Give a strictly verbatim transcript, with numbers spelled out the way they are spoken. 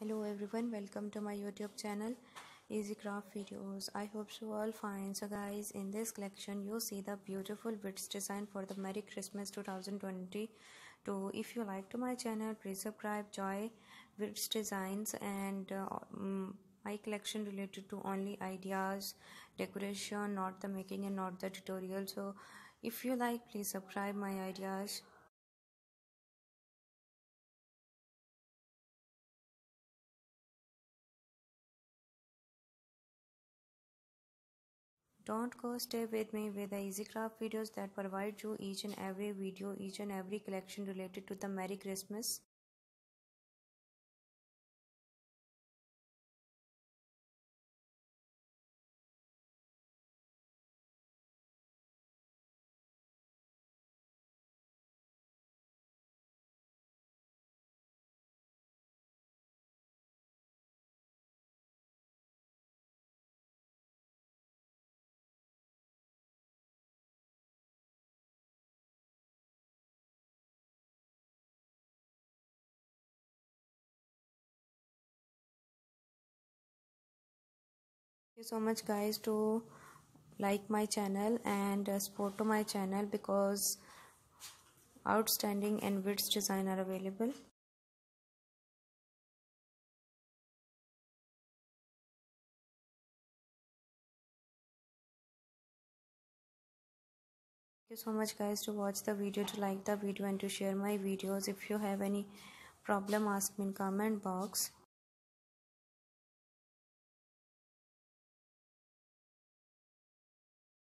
Hello everyone, welcome to my YouTube channel Easy Craft Videos. I hope you all fine. So guys, in this collection you see the beautiful beads design for the Merry Christmas two thousand twenty-two. If you like to my channel, please subscribe Joy Beads Designs and uh, um, my collection related to only ideas, decoration, not the making and not the tutorial. So if you like, please subscribe my ideas. Don't go, stay with me with the easy craft videos that provide you each and every video, each and every collection related to the Merry Christmas. Thank you so much guys to like my channel and uh, support to my channel because outstanding and beads design are available. Thank you so much guys to watch the video, to like the video and to share my videos. If you have any problem, ask me in comment box.